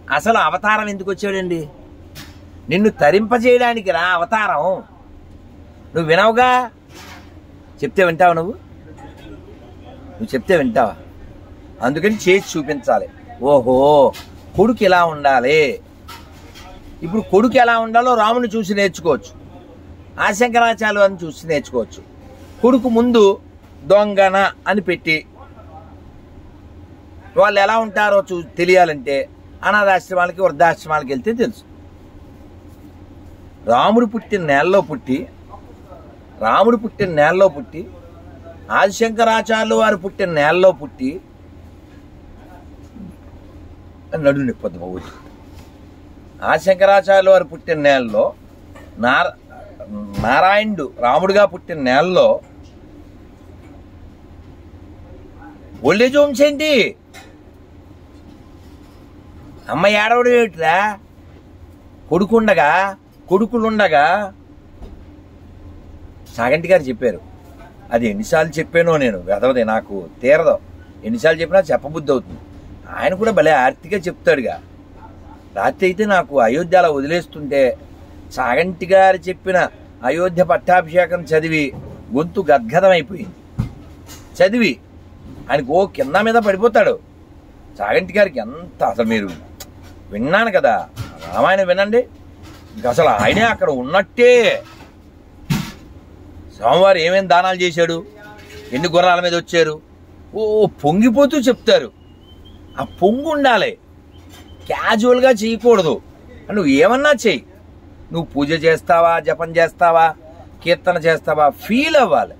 అసలు అవతారం ఎందుకు వచ్చాడండి? నిన్ను తరింపజేయడానికి రా అవతారం. నువ్వు వినవుగా, చెప్తే వింటావా? నువ్వు చెప్తే వింటావా? అందుకని చేసి చూపించాలి. ఓహో, కొడుకు ఎలా ఉండాలి. ఇప్పుడు కొడుకు ఎలా ఉండాలో రాముని చూసి నేర్చుకోవచ్చు, ఆశంకరాచార్యులను చూసి నేర్చుకోవచ్చు. కొడుకు ముందు దొంగన అని పెట్టి వాళ్ళు ఎలా ఉంటారో తెలియాలంటే అనాథాశ్రమాలకి వృద్ధాశ్రమాలకి వెళ్తే తెలుసు. రాముడు పుట్టిన నేలలో పుట్టి ఆదిశంకరాచార్యులు వారు పుట్టిన నేలలో పుట్టి నడు నిప్పొద్దు బాబు. ఆదిశంకరాచార్యులు వారు పుట్టిన నేలలో నారాయణుడు రాముడుగా పుట్టిన నేలలో ఓల్డేజ్ హోమ్స్ ఏంటి? అమ్మ ఏడవడం ఏమిట్రా? కొడుకులుండగా సాగంటి గారు చెప్పారు. అది ఎన్నిసార్లు చెప్పానో నేను, వెదవది నాకు తీరదు. ఎన్నిసార్లు చెప్పినా చెప్పబుద్ధి అవుతుంది. ఆయన కూడా భలే ఆర్తిగా చెప్తాడుగా. రాత్రి అయితే నాకు అయోధ్య అలా వదిలేస్తుంటే సాగంటి గారు చెప్పిన అయోధ్య పట్టాభిషేకం చదివి గొంతు గద్గదమైపోయింది. చదివి ఆయనకు కింద మీద పడిపోతాడు. సాగంటి గారికి ఎంత అసలు మీరు విన్నాను కదా, రామాయణం వినండి. ఇంక అసలు ఆయనే అక్కడ ఉన్నట్టే. స్వామివారు ఏమేమి దానాలు చేశాడు, ఎన్ని గుర్రాల మీద వచ్చారు, పొంగిపోతూ చెప్తారు. ఆ పొంగు ఉండాలి, క్యాజువల్గా చేయకూడదు. నువ్వు ఏమన్నా చెయ్యి, నువ్వు పూజ చేస్తావా, జపం చేస్తావా, కీర్తన చేస్తావా, ఫీల్ అవ్వాలి.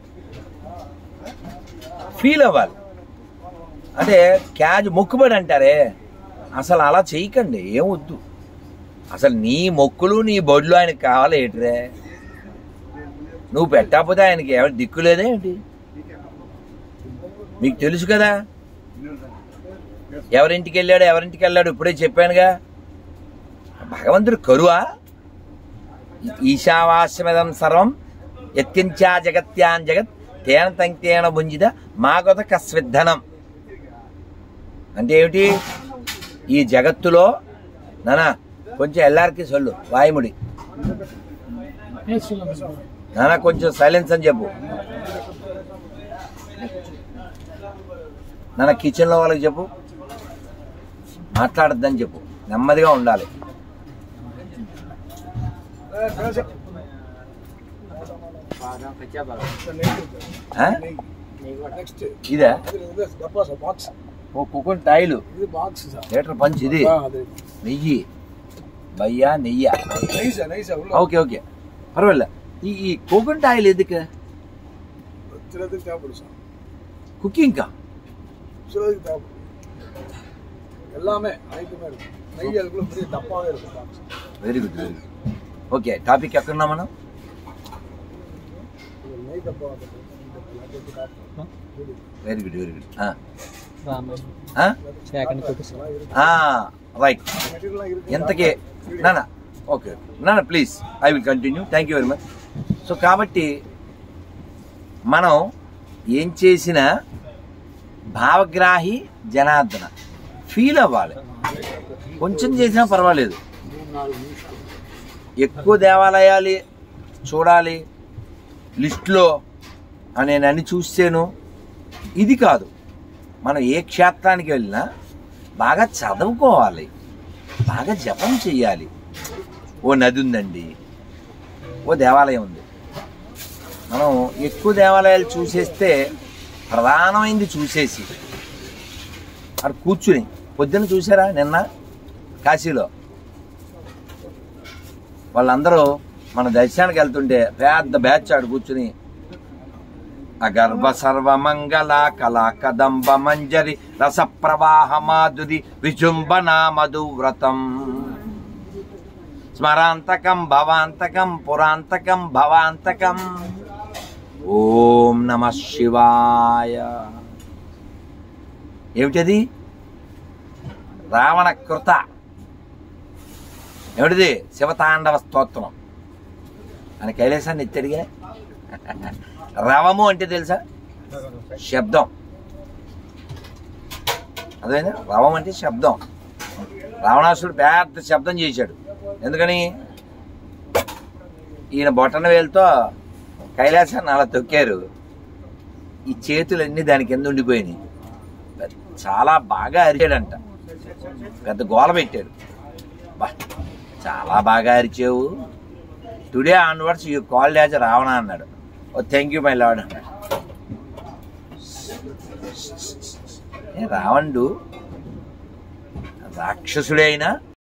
అంటే మొక్కుబడి అంటారే, అసలు అలా చేయకండి, ఏమొద్దు. అసలు నీ మొక్కులు నీ బొడ్లు ఆయనకు కావాలి ఏంటిరే? నువ్వు పెట్టకపోతే ఆయనకి ఎవరి దిక్కు లేదేంటి? మీకు తెలుసు కదా ఎవరింటికి వెళ్ళాడు ఇప్పుడే చెప్పానుగా. భగవంతుడు కరువా? ఈశావాస్యమిదం సర్వం యత్కించా జగత్యాన్ జగత్ తేన తంకేన భుంజిత మాగత కస్విద్ధనం. అంటే ఏమిటి? ఈ జగత్తులో నానా కొంచెం ఎల్లారికి సొల్లు వాయుముడి నానా కొంచెం సైలెన్స్ అని చెప్పు. నాన్న కిచెన్లో వాళ్ళకి చెప్పు, మాట్లాడద్దని చెప్పు, నెమ్మదిగా ఉండాలి. ఇదే కోకోనట్ ఆయిల్ లీటర్ పంచ్, ఇది నెయ్యి భయ్యా, నెయ్యి. ఓకే పర్వాలేదు. ఈ కోకోనట్ ఆయిల్ ఎందుకు? Cooking very good. Okay, topic ఎక్కడున్నా మనం? Very good. రైట్. ఎంతకే నాన్న? ఓకే నాన్న, please I will continue. Thank you very much. So కాబట్టి మనం ఏం చేసినా భావగ్రాహి జనార్దన ఫీల్ అవ్వాలి. కొంచెం చేసినా పర్వాలేదు. ఎక్కువ దేవాలయాలు చూడాలి లిస్టులో నేను అన్ని చూసాను, ఇది కాదు. మనం ఏ క్షేత్రానికి వెళ్ళినా బాగా చదువుకోవాలి, బాగా జపం చెయ్యాలి. ఓ నది ఉందండి, ఓ దేవాలయం ఉంది. మనం ఎక్కువ దేవాలయాలు చూసేస్తే ప్రధానమైంది చూసేసి అక్కడ కూర్చుని, పొద్దున్న చూసారా నిన్న కాశీలో వాళ్ళందరూ మన దర్శనానికి వెళ్తుంటే పెద్ద బ్యాచ్ ఆడు కూర్చుని అగర్భ సర్వమంగళ కళా కదంబ మంజరి రస ప్రవాహ మాధురి విజృంభణ మధువ్రతం స్మరాంతకం భవాంతకం పురాంతకం భవాంతకం ఓం నమః శివాయ. ఏమిటది? రావణ కృత. ఏమిటిది? శివతాండవ స్తోత్రం అని కైలాసాన్ని ఎత్తడిగా. రవము అంటే తెలుసా? శబ్దం. అదేనా? రవం అంటే శబ్దం. రావణాసుడు పెద్ద శబ్దం చేశాడు. ఎందుకని? ఈయన బొటన వేలుతో కైలాసాన్ని అలా తొక్కారు. ఈ చేతులన్నీ దాని కింద ఉండిపోయినాయి. చాలా బాగా అరిచాడంట, పెద్ద గోల పెట్టాడు. బా, చాలా బాగా అరిచావు, today onwards you called as Ravana అన్నాడు. Oh thank you my lord అన్నాడు. రావణుడు రాక్షసుడే అయినా